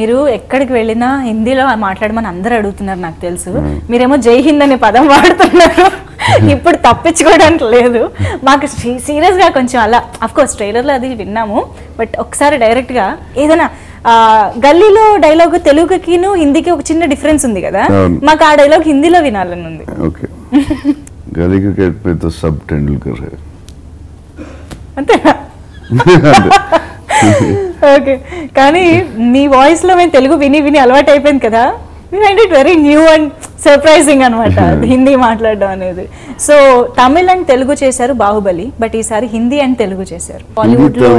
మీరు ఎక్కడికి వెళ్ళినా హిందీలో మాట్లాడమని అందరూ అడుగుతున్నారు నాకు తెలుసు. మీరేమో జై హింద్ అనే పదం వాడుతున్నారు. ఇప్పుడు తప్పించుకోవడానికి లేదు. మాకు సీరియస్గా కొంచెం అలా అఫ్కోర్స్ ట్రైలర్లో అది విన్నాము, బట్ ఒకసారి డైరెక్ట్గా ఏదైనా గల్లీలో డైలాగ్ తెలుగుకిను హిందీకి ఒక చిన్న డిఫరెన్స్ ఉంది కదా, మాకు ఆ డైలాగ్ హిందీలో వినాలని ఉంది. ఓకే, గల్లీ క్రికెట్ మే తో సబ్ టెండూల్కర్ హై అంతేనా? ఓకే, కానీ మీ వాయిస్ లో మేము తెలుగు విని విని అలవాటు అయిపోయింది కదా, we find it very new and surprising అనమాట హిందీ మాట్లాడడం అనేది. సో తమిళ్ అండ్ తెలుగు చేశారు బాహుబలి, బట్ ఈసారి హిందీ అండ్ తెలుగు చేశారు. బాలీవుడ్ లో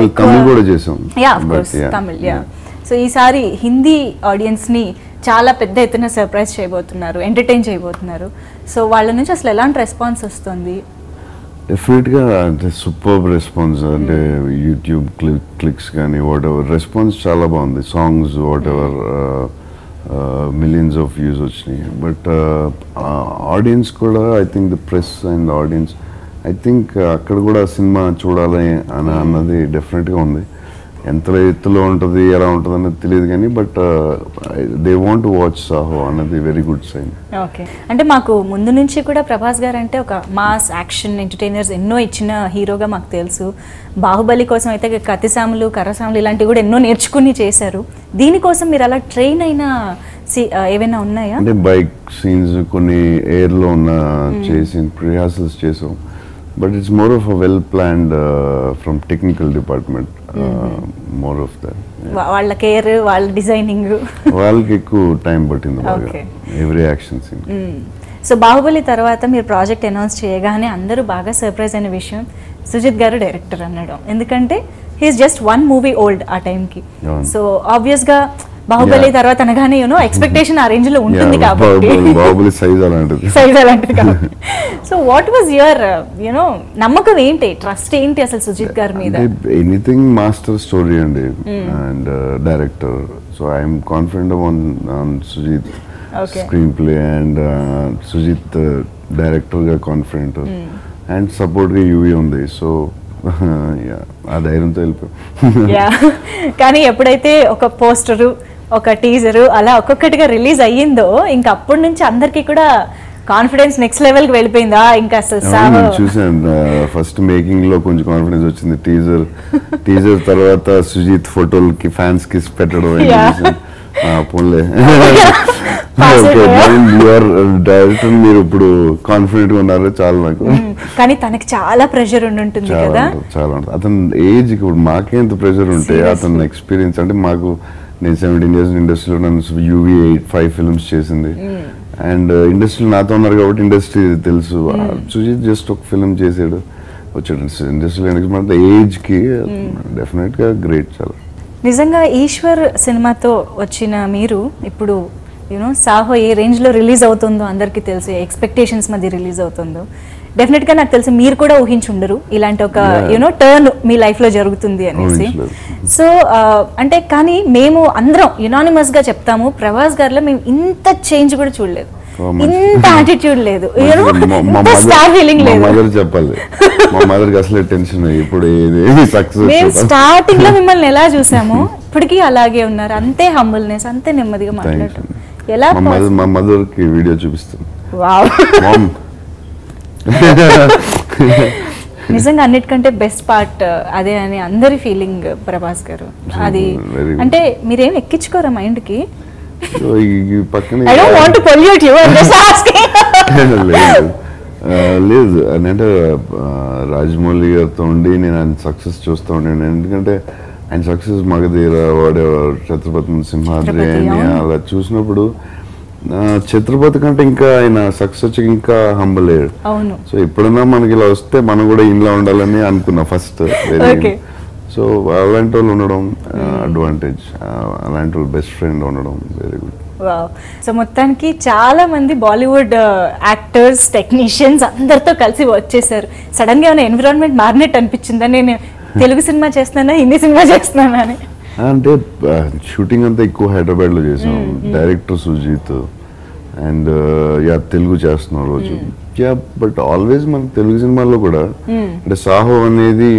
తమిళ్. సో ఈసారి హిందీ ఆడియన్స్ ని చాలా పెద్ద ఎత్తున సర్ప్రైజ్ చేయబోతున్నారు, ఎంటర్టైన్ చేయబోతున్నారు. సో వాళ్ళ నుంచి అసలు ఎలాంటి రెస్పాన్స్ వస్తుంది? డెఫినెట్గా అంటే సూపర్ రెస్పాన్స్, అంటే యూట్యూబ్ క్లిక్స్ కానీ వాట్ ఎవర్ రెస్పాన్స్ చాలా బాగుంది. Songs whatever millions of views వచ్చినాయి. బట్ ఆడియన్స్ కూడా I think the press and audience I think అక్కడ కూడా సినిమా చూడాలి అన్నది డెఫినెట్గా ఉంది. ఎంత ఎత్తులో ఉంటుంది ఎలా ఉంటుంది అనేది తెలియదు కానీ but they want to watch Saaho అన్నది వెరీ గుడ్ సైన్. ఓకే, అంటే మాకు ముందు నుంచి కూడా ప్రభాస్ గారు అంటే ఒక మాస్ యాక్షన్ ఎంటర్టైనర్స్ ఎన్నో ఇచ్చిన హీరోగా మాకు తెలుసు. బాహుబలి కోసం అయితే కత్తిసాములు కర్రసాములు ఇలాంటివి కూడా ఎన్నో నేర్చుకుని చేశారు. దీనికోసం మీరు అలా ట్రైన్ అయిన ఏవైనా ఉన్నాయా? అంటే బైక్ సీన్స్ కొన్ని ఎయిర్లో ఉన్న చేసి రిహార్సల్స్ చేసాం. But it's more of a well-planned from technical department. More of that. వాళ్ళ కేర్, వాళ్ళ డిజైనింగ్, వాళ్ళకి ఎక్కువ టైం పట్టింది బాగా every action scene. So Baahubali తర్వాత మీరు ప్రాజెక్ట్ అనౌన్స్ చేయగానే అందరూ బాగా సర్ప్రైజ్ అయిన విషయం సుజిత్ గారు డైరెక్టర్ అనడం. ఎందుకంటే హీఈస్ జస్ట్ 1 మూవీ ఓల్డ్ ఆ టైంకి. సో ఆబ్వియస్గా బాహుబలి తర్వాత అనగానే యూనో ఎక్స్పెక్టేషన్ ఆ రేంజ్ లో ఉంటుంది కాబట్టి సైజ్ అలాంటిది కాబట్టి. So what was your you know నమ్మకం ఏంటి, ట్రస్ట్ ఏంటి అసలు సుజిత్ గారి మీద? ఎనీథింగ్ మాస్టర్ స్టోరీ అండి and director. So I'm confident on Sujeeth screenplay and Sujeeth director గా కాన్ఫిడెంట్ అండ్ సపోర్ట్ గా యూవీ ఉంది. సో ఆ ధైర్యంతో వెళ్ళిపోయాం. కానీ ఎప్పుడైతే ఒక పోస్టరు, ఒక టీజరు అలా ఒక్కొక్కటిగా రిలీజ్ అయ్యిందో ఇంకా అప్పటి నుంచి అందరికి కూడా కాన్ఫిడెన్స్ నెక్స్ట్ లెవెల్ కి వెళ్ళిపోయిందా? ఇంకా అసలు చూసాను ఫస్ట్ మేకింగ్ లో కొంచెం కాన్ఫిడెన్స్ వచ్చింది. టీజర్ తర్వాత సుజిత్ ఫోటోలకి ఫ్యాన్స్ కిస్ పెట్టడం పోన్లే డైరెక్టర్ మీరు ఇప్పుడు కాన్ఫిడెంట్ గా ఉన్నారు చాలా నాకు. కానీ తనకి చాలా ప్రెషర్ ఉంటుంది కదా. చాలా ఉంటుంది. అతని ఏజ్ ఇప్పుడు మాకే ఎంత ప్రెషర్ ఉంటే అతని ఎక్స్పీరియన్స్ అంటే మాకు నేను 17 years ఇండస్ట్రీలో నన్ను యూవీ 5 films చేసింది అండ్ ఇండస్ట్రీలో నాతో ఉన్నారు కాబట్టి ఇండస్ట్రీ తెలుసు. సుజిత్ జస్ట్ ఒక ఫిల్మ్ చేసాడు వచ్చాడు ఇండస్ట్రీలో. ఏజ్ కి డెఫినెట్ గా గ్రేట్. చాలా నిజంగా ఈశ్వర్ సినిమాతో వచ్చిన మీరు ఇప్పుడు యూనో సాహో ఏ రేంజ్లో రిలీజ్ అవుతుందో అందరికీ తెలుసు, ఎక్స్పెక్టేషన్స్ మధ్య రిలీజ్ అవుతుందో. డెఫినెట్గా నాకు తెలిసి మీరు కూడా ఊహించుండరు ఇలాంటి ఒక యూనో టర్న్ మీ లైఫ్లో జరుగుతుంది అనేసి. సో అంటే కానీ మేము అందరం యునానిమస్గా చెప్తాము ప్రభాస్ గారిలో మేము ఇంత చేంజ్ కూడా చూడలేదు, ఇంత యాటిట్యూడ్ లేదు, స్టార్ ఫీలింగ్ లేదు. చెప్పాలి మా మదర్కి అసలే టెన్షన్ ఇప్పుడు మేము స్టార్టింగ్ లో మిమ్మల్ని ఎలా చూసామో ఇప్పటికీ అలాగే ఉన్నారు. అంతే హంబుల్నెస్, అంతే నెమ్మదిగా మాట్లాడటం. ఎలా మా మదర్ కి వీడియో చూపిస్తాను. నిజంగా అన్నిటికంటే బెస్ట్ పార్ట్ అదే అని అందరి ఫీలింగ్ ప్రభాస్ గారు. అది అంటే మీరేం ఎక్కించుకోరా మైండ్ కి? లేదు అంటే రాజమౌళి గారితో ఉండి నేను ఆయన సక్సెస్ చూస్తూ ఉండే. ఎందుకంటే ఆయన సక్సెస్ మగధీర వాడేవారు, ఛత్రపతి సింహాద్రి అని అలా చూసినప్పుడు ఛత్రపతి కంటే ఇంకా ఆయన సక్సెస్ వచ్చి ఇంకా హంబల్ అయ్యాడు. సో ఎప్పుడన్నా మనకి ఇలా వస్తే మనం కూడా ఇంట్లో ఉండాలని అనుకున్నా ఫస్ట్. సో అలాంటి వాళ్ళు ఉండడం అడ్వాంటేజ్, అలాంటి వాళ్ళు బెస్ట్ ఫ్రెండ్ ఉండడం వెరీ గుడ్. సో మొత్తానికి చాలా మంది బాలీవుడ్ యాక్టర్స్, టెక్నీషియన్స్ అందరితో కలిసి వచ్చేసారు. సడన్ గా ఏమైనా ఎన్విరాన్మెంట్ మారినట్టు అనిపించిందా? నేను తెలుగు సినిమా చేస్తున్నానా హిందీ సినిమా చేస్తున్నానా అని? అంటే షూటింగ్ అంతా ఎక్కువ హైదరాబాద్ లో చేసాం. డైరెక్టర్ సుజిత్ అండ్ తెలుగు చేస్తున్నాం రోజు. బట్ ఆల్వేస్ మన తెలుగు సినిమాల్లో కూడా అంటే సాహో అనేది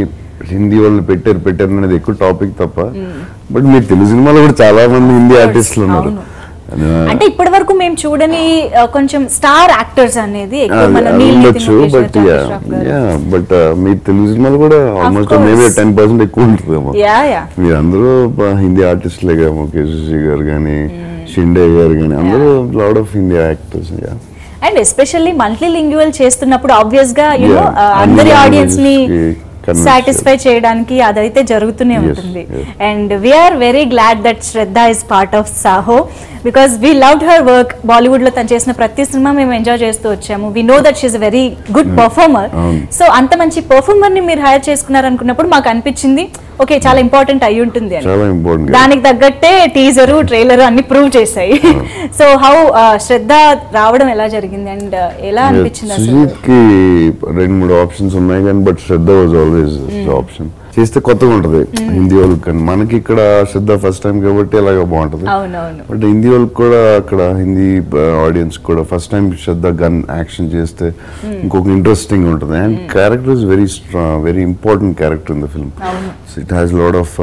హిందీ వాళ్ళు పెట్టారు అనేది ఎక్కువ టాపిక్ తప్ప, బట్ మీరు తెలుగు సినిమాలో కూడా చాలా మంది హిందీ ఆర్టిస్టులు ఉన్నారు. అంటే ఇప్పటి వరకు మేము చూడని కొంచెం స్టార్ యాక్టర్స్ అనేది ఉండొచ్చు, బట్ బట్ మీ తెలుగు సినిమాలు కూడా ఆల్మోస్ట్ మేబీ 10% ఎక్కువ ఉంటుందేమో. మీరు అందరూ హిందీ ఆర్టిస్టులేగా, ముఖేష్ గారు కానీ, షిండే గారు కానీ, అందరూ lot of Hindi actors. And especially multilingual చేస్తున్నప్పుడు ఆబ్వియస్ గా యూనో అందరి ఆడియన్స్ ని సాటిస్ఫై చేయడానికి అదైతే జరుగుతూనే ఉంటుంది. And we are very glad that Shraddha is part of Saaho, because we loved her work. Bollywood లో తను చేసిన ప్రతి సినిమా మేము ఎంజాయ్ చేస్తూ వచ్చాము. We know that she is very good performer. So అంత మంచి పర్ఫార్మర్ ని మీరు హైర్ చేసుకున్నారు అనుకున్నప్పుడు మాకు అనిపించింది ఓకే చాలా ఇంపార్టెంట్ అయి ఉంటుంది అని. దానికి తగ్గట్టే టీజరు ట్రైలర్ అన్ని ప్రూవ్ చేశాయి. సో హౌ శ్రద్ధ రావడం ఎలా జరిగింది అండ్ ఎలా అనిపించింది? సుజీత్కి 2-3 ఆప్షన్స్ ఉన్నాయి కానీ but Shraddha was always option. చేస్తే కొత్తగా ఉంటది హిందీ వాళ్ళకి, కానీ మనకి ఇక్కడ శ్రద్ధ ఫస్ట్ టైం కాబట్టి అలాగే బాగుంటది. బట్ హిందీ వాళ్ళకి కూడా అక్కడ హిందీ ఆడియన్స్ కూడా first time Shraddha gun action చేస్తే ఇంకొక ఇంట్రెస్టింగ్ ఉంటుంది. And character is very very important character in the film. It has lot of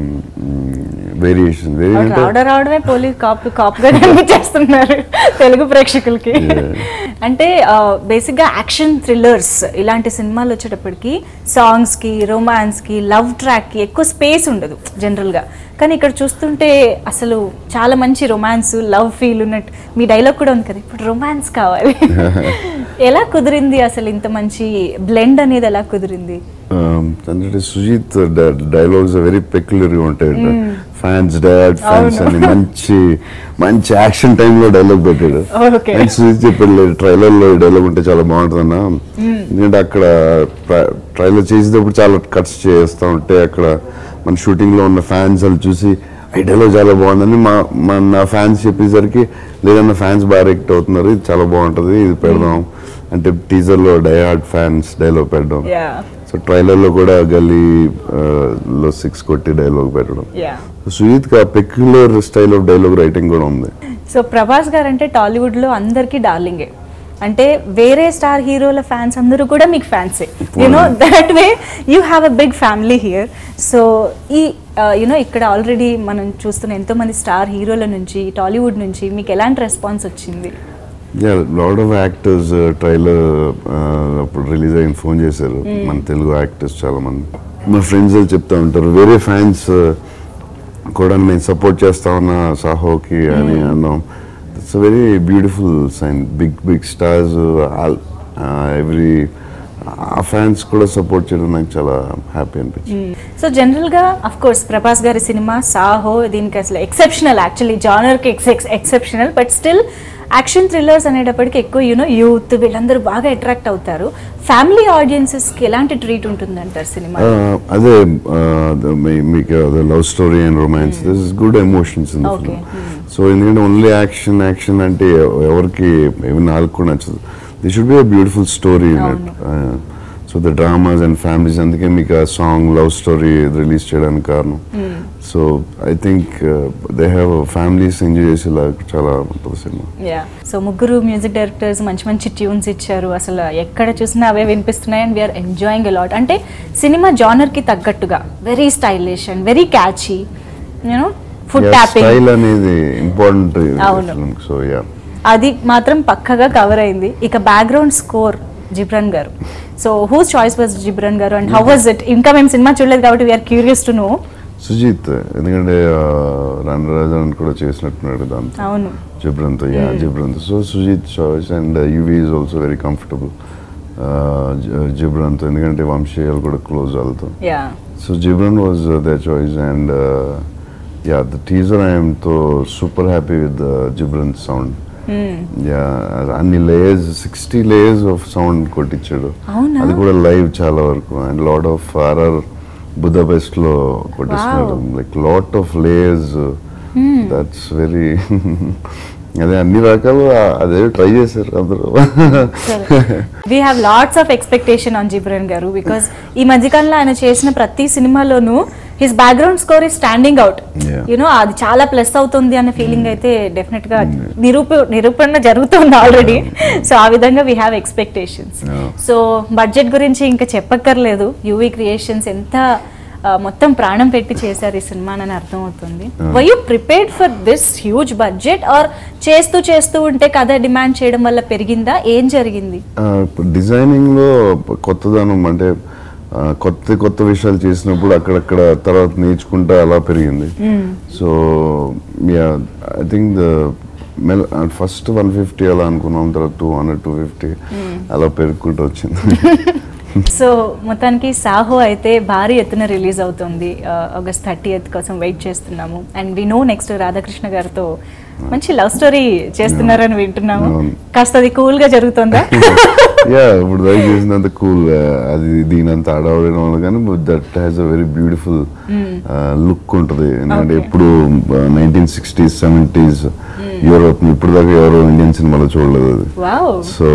variation. రావడమే పోలీస్ కాప్ గా కనిపించేస్తున్నారు తెలుగు ప్రేక్షకులకి. అంటే బేసిక్ గా యాక్షన్ థ్రిల్లర్స్ ఇలాంటి సినిమాలు వచ్చేటప్పటికి సాంగ్స్ కి, రొమాన్స్ కి, లవ్ ట్రాక్ కి ఎక్కువ స్పేస్ ఉండదు జనరల్ గా. కానీ ఇక్కడ చూస్తుంటే అసలు చాలా మంచి రొమాన్స్, లవ్ ఫీల్ ఉన్నట్టు మీ డైలాగ్ కూడా ఉంది కదా, ఇప్పుడు రొమాన్స్ కావాలి. ఎలా కుదిరింది అసలు ఇంత మంచి బ్లెండ్ అనేది ఎలా కుదిరింది? అంటే సుజీత్ డైలాగ్స్ వెరీ పెక్యులర్ గా ఉంటాయి. ఫ్యాన్స్ డాడ్ ఫ్యాన్స్ అని మంచి మంచి యాక్షన్ టైంలో డైలాగ్ పెట్టాడు. సుజీత్ చెప్పాడు ట్రైలర్ లో డైలాగ్ ఉంటే చాలా బాగుంటుంది అన్న, ఎందుకంటే అక్కడ ట్రైలర్ చేసేటప్పుడు చాలా కట్స్ చేస్తూ ఉంటే అక్కడ మన షూటింగ్ లో ఉన్న ఫ్యాన్స్ వాళ్ళు చూసి ఈ డైలాగ్ చాలా బాగుందని నా ఫ్యాన్స్ చెప్పేసరికి లేదన్న ఫ్యాన్స్ బాగా రియాక్ట్ అవుతున్నారు, ఇది చాలా బాగుంటుంది, ఇది పెడదాం అంటే టీజర్ లో డై హార్డ్ ఫ్యాన్స్ డైలాగ్ పెట్టడం. సో ట్రైలర్ లో కూడా గల్లీలో 6 కొట్టి డైలాగ్ పెట్టడం. సుజీత్ కి peculiar style of dialogue writing కూడా ఉంది. సో ప్రభాస్ గారు అంటే టాలీవుడ్ లో అందరికీ డార్లింగే, అంటే వేరే స్టార్ హీరోల ఫ్యాన్స్ అందరూ కూడా మీకు ఫ్యాన్సే. You know that way you have a big family here. So ఈ యునో ఇక్కడ ఆల్రెడీ మనం చూస్తున్న ఎంతో మంది స్టార్ హీరోల నుంచి, టాలీవుడ్ నుంచి మీకు ఎలాంటి రెస్పాన్స్ వచ్చింది? లాట్ ఆఫ్ యాక్టర్స్ ట్రైలర్ అప్పుడు రిలీజ్ అయిన ఫోన్ చేశారు, మన తెలుగు యాక్టర్స్ చాలా మంది. మా ఫ్రెండ్స్ చెప్తా ఉంటారు వేరే ఫ్యాన్స్ కూడా నేను సపోర్ట్ చేస్తా ఉన్నా సాహోకి అని అన్నాం. It's a very beautiful sign. Big stars every ఆ ఫ్యాన్స్ కూడా సపోర్ట్ చేయడం నాకు చాలా హ్యాపీ అనిపించింది. సో జనరల్ గా అఫ్ కోర్స్ ప్రభాస్ గారి సినిమా సాహో దీనికి అసలు ఎక్సెప్షనల్, యాక్చువల్లీ జానర్ కి exceptional, but still action thrillers అనేటప్పటికి ఎక్కువ యూనో యూత్ వీళ్ళందరూ బాగా అట్రాక్ట్ అవుతారు. ఫ్యామిలీ ఆడియన్సెస్ కి ఎలాంటి ట్రీట్ ఉంటుంది అంటారు సినిమా? అదే మీకు love story and romance, this is good emotions in the film. So ఎందుకంటే ఓన్లీ యాక్షన్ యాక్షన్ అంటే ఎవరికి నాకు కూడా నచ్చదు. This should be a beautiful story in it. So the dramas and families, అందుకే మీకు ఆ సాంగ్ లవ్ స్టోరీ రిలీజ్ చేయడానికి కారణం. So I think they have families enjoy చేసేలా చాలా ఉంటుంది సినిమా. సో ముగ్గురు మ్యూజిక్ డైరెక్టర్స్ మంచి మంచి ట్యూన్స్ ఇచ్చారు, అసలు ఎక్కడ చూసినా అవే వినిపిస్తున్నాయి. And we are enjoying a lot. అంటే సినిమా జానర్ కి తగ్గట్టుగా very stylish and very catchy, you know foot tapping style అనేది ఇంపార్టెంట్. సో యా అది మాత్రం పక్కగా కవర్ అయింది. ఇక బ్యాక్గ్రౌండ్ స్కోర్ జిబ్రాన్ గారు. So whose choice was Ghibran గారు అండ్ హౌ వాజ్ ఇట్? ఇంకా మేము సినిమా చూడలేదు కాబట్టి we are curious to know. Sujeeth, ఎందుకంటే రణరాజన్ కూడా చేసినట్టున్నాడు దాంతో. అవును, జిబ్రాన్తో. జిబ్రాన్తో. So Sujeeth choice and UV is also very comfortable జిబ్రాన్తో, ఎందుకంటే వంశీయాలు కూడా క్లోజ్ వాళ్ళతో. So Ghibran was their choice. And yeah the teaser I am so super happy with the Gibran sound. అన్ని లేయర్స్ 60 layers ఆఫ్ సౌండ్ కొట్టించాడు, అది కూడా లైవ్ చాలా వరకు. And lot of RR Budapest లో కొట్టిస్తున్నాడు, like lot of layers. That's very అదే అన్ని రకాలు అదే ట్రై చేశారు అందరూ. We have lots of expectation on Ghibran గారు, బికాస్ ఈ మధ్యకాలంలో ఆయన చేసిన ప్రతి సినిమాలోనూ his background score is standing out. Yeah. You know అది చాలా ప్లస్ అవుతుంది అన్న ఫీలింగ్ అయితే డెఫినెట్ గా నిరూపణ జరుగుతుంది ఆల్రెడీ. సో ఆ విధంగా we have expectations. So budget గురించి ఇంకా చెప్పక్కర్లేదు. యూవీ క్రియేషన్స్ ఎంత మొత్తం ప్రాణం పెట్టి చేశారు ఈ సినిమా అని అర్థం అవుతుంది. Were you prepared for this huge budget are చేస్తూ ఉంటే కథ డిమాండ్ చేయడం వల్ల పెరిగిందా, ఏం జరిగింది? డిజైనింగ్ లో కొత్తదనం అంటే కొత్త విషయాలు చేసినప్పుడు అక్కడక్కడ తర్వాత నేర్చుకుంటా అలా పెరిగింది. సో ఐ థింక్ ఫస్ట్ 150 అలా అనుకున్నాం, తర్వాత 200 250 అలా పెరుగుకుంటూ వచ్చింది. సో మొత్తానికి సాహో అయితే భారీ ఎత్తున రిలీజ్ అవుతుంది. ఆగస్ట్ 30th కోసం వెయిట్ చేస్తున్నాము. And we know next Radhakrishna గారితో మంచి లవ్ స్టోరీ చేస్తున్నారని వింటున్నాము. కాస్త అది కూల్ గా జరుగుతుందా? ఇప్పుడు దాకా చేసినంత కూల్, అది దీనంత ఆడవడం వల్ల కానీ that has a very beautiful look ఉంటుంది. ఎందుకంటే ఎప్పుడు 1960s 70s యూరోప్, ఇప్పుడు దాకా ఎవరో ఇండియన్ సినిమాలో చూడలేదు అది. సో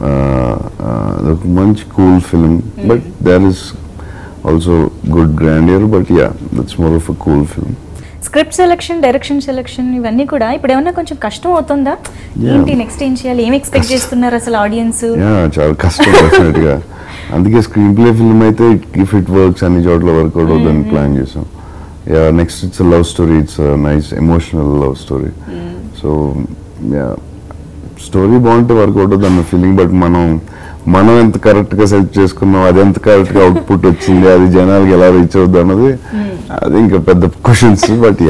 అదొక మంచి cool film, but there is also good grandeur, but yeah that's more of a cool film. Script selection, direction selection ఇవన్నీ కూడా ఇప్పుడు ఏమన్నా కొంచెం కష్టం అవుతుందా? ఏంటి నెక్స్ట్ ఏం చేయాలి, ఏం ఎక్స్పెక్ట్ చేస్తున్నారు అసలు ఆడియన్స్? చాలా కష్టం డెఫినెట్ గా. అందుకే స్క్రీన్ ప్లే ఫిల్మ్ అయితే ఇఫ్ ఇట్ వర్క్స్ అన్ని చోట్ల వర్కౌట్ అవుతుందని ప్లాన్ చేసాం. Next it's love story, it's nice emotional love story. So story బాగుంటే వర్కౌట్ అవుతుంది అన్న ఫీలింగ్. బట్ మనం ఎంత కరెక్ట్ గా సెలెక్ట్ చేసుకున్నాం, అది ఎంత కరెక్ట్ గా అవుట్పుట్ వచ్చింది, అది జనాలకి ఎలా రీచ్ అవుద్ది అన్నది అది ఇంకా పెద్ద questions. But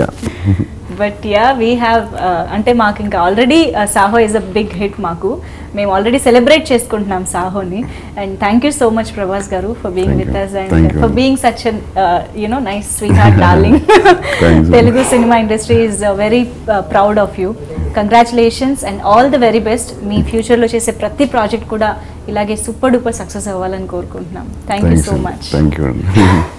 yeah we have అంటే మాకు ఇంకా already Saaho is a big hit. మేము ఆల్రెడీ సెలబ్రేట్ చేసుకుంటున్నాం సాహోని. And thank you so much Prabhas గారు for being with us and for being such an nice sweetheart darling. Telugu cinema industry is very proud of you. Congratulations and all the very best. మీ ఫ్యూచర్లో చేసే ప్రతి project కూడా ఇలాగే super duper success అవ్వాలని కోరుకుంటున్నాం. Thank you so much.